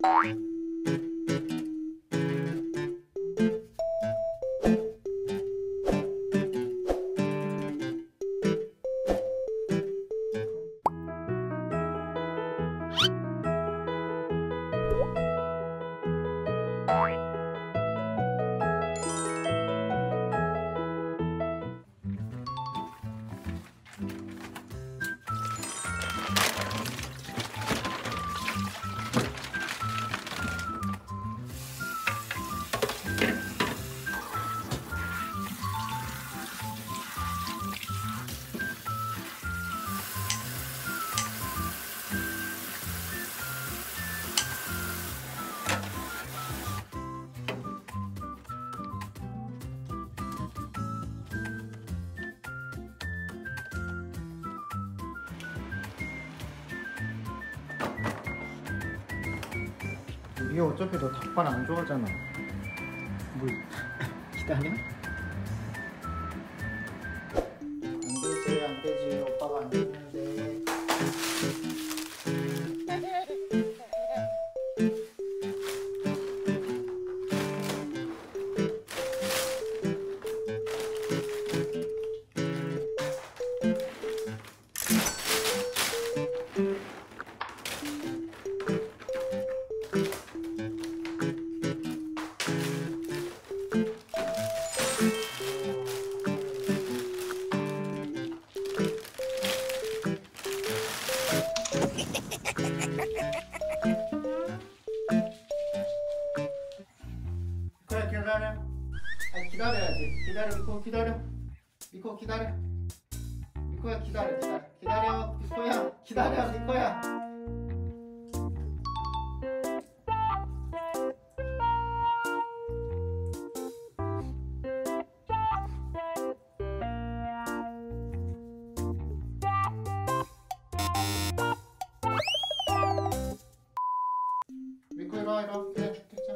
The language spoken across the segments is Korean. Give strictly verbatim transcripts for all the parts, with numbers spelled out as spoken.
이게 어차피 너 닭발 안 좋아하잖아. 뭐 기다려? 안 되지, 안 되지. 오빠가 안 되는데. 그래, 기다려. 아, 기다려야지. 기다려, 미코 기다려. 미코 기다려. 미코야 기다려, 기다려. 기다려, 미코야. 기다려, 미코야. 미코 이리 와, 이리 와. 그래, 됐죠.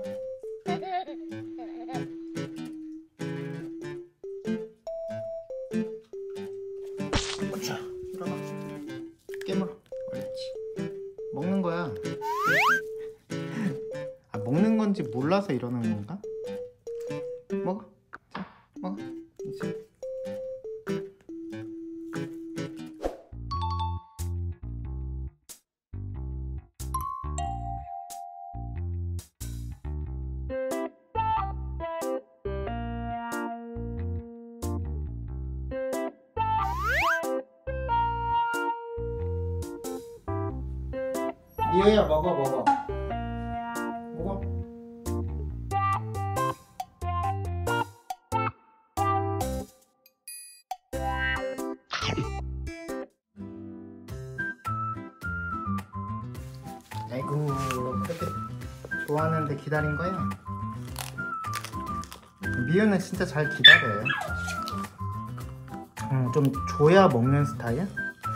자, 일어나. 깨물어. 옳지. 먹는 거야. 아, 먹는 건지 몰라서 이러는 건가? 먹어. 자, 먹어. 이제. 미호야 먹어 먹어 먹어. 아이고 그렇게 좋아하는데 기다린 거야? 미호는 진짜 잘 기다려요. 음, 좀 줘야 먹는 스타일?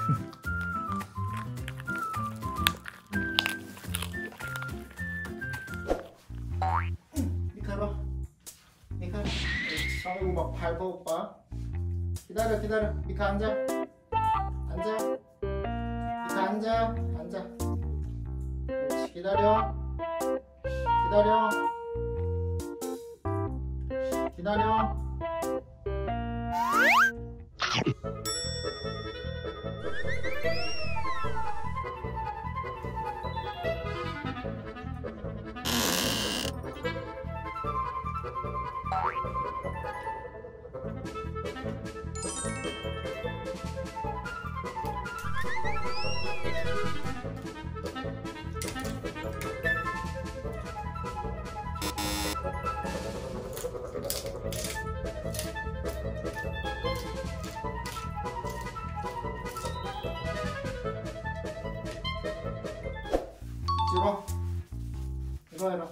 미카로 미카 아이고 막 밟아 오빠. 기다려 기다려. 미카 앉아 앉아. 미카 앉아 앉아. 그렇지. 기다려 기다려 기다려. 집어. 이거 해라.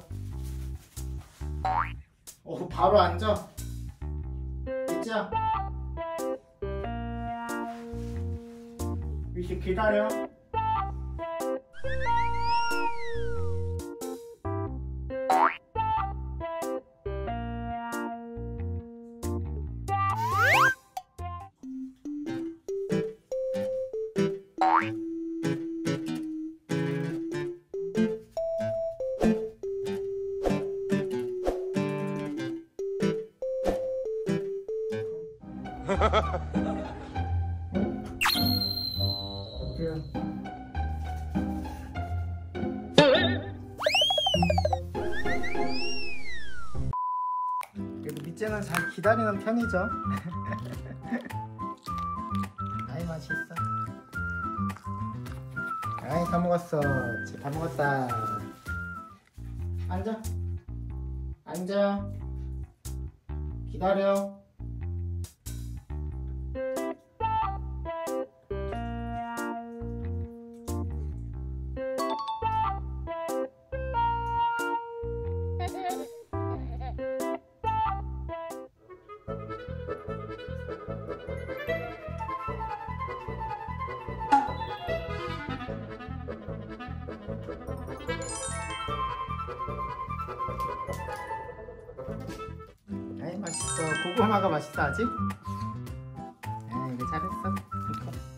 어, 바로 앉아. 있자. 위시 기다려. 둘째는 잘 기다리는 편이죠. 아이 맛있어. 아이 다 먹었어. 다 먹었다. 앉아. 앉아. 기다려. 아이 맛있어. 고구마가 맛있어 아직? 아 이거 잘했어.